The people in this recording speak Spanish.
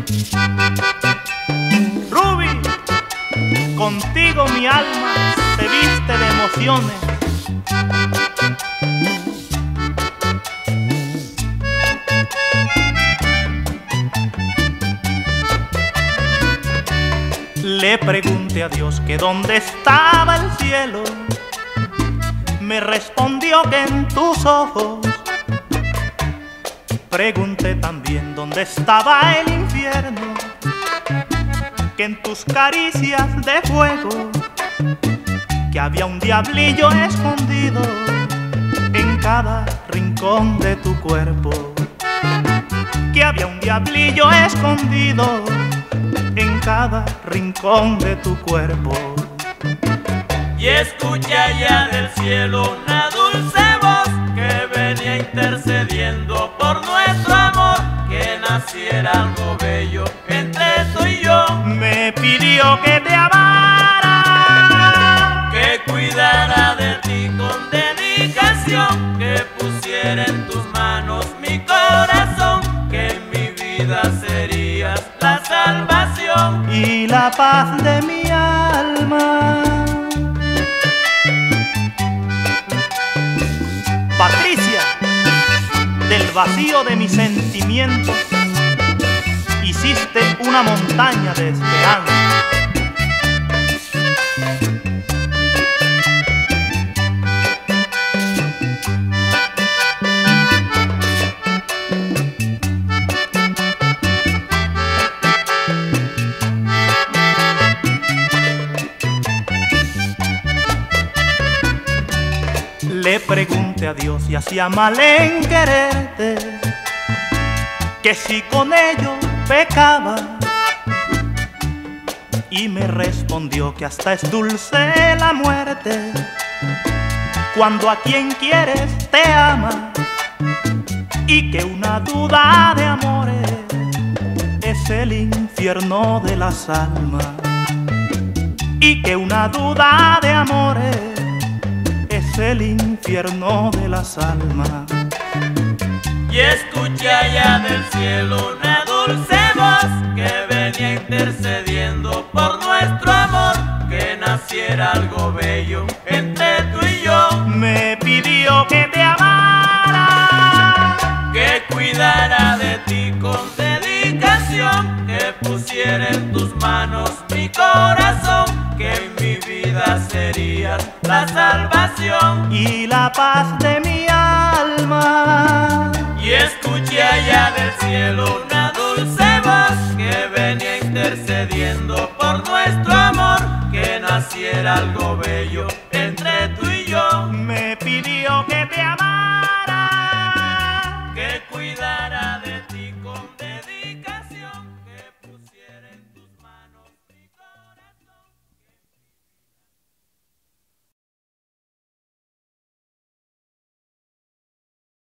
Ruby, contigo mi alma se viste de emociones. Le pregunté a Dios que dónde estaba el cielo. Me respondió que en tus ojos. Pregunté también dónde estaba el infierno, que en tus caricias de fuego, que había un diablillo escondido en cada rincón de tu cuerpo, que había un diablillo escondido en cada rincón de tu cuerpo. Y escuché allá del cielo una dulce voz que venía intercediendo por nuestro amor, que naciera algo bello entre tú y yo. Me pidió que te amara, que cuidara de ti con dedicación, que pusiera en tus manos mi corazón, que en mi vida serías la salvación y la paz de mi alma. Patricia, del vacío de mis sentimientos hiciste una montaña de esperanza. Le pregunté a Dios y hacía mal en quererte, que si con ello pecaba, y me respondió que hasta es dulce la muerte cuando a quien quieres te ama, y que una duda de amores es el infierno de las almas, y que una duda de amores es el infierno de las almas. Y escuché allá del cielo una dulce voz que venía intercediendo por nuestro amor, que naciera algo bello entre tú y yo. Me pidió que te amara, que cuidara de ti con dedicación, que pusiera en tus manos mi corazón, que en mi vida serías la salvación y la paz de mi alma. Y escuché allá del cielo una dulce voz que venía intercediendo por nuestro amor, que naciera algo bello entre tú y yo. Me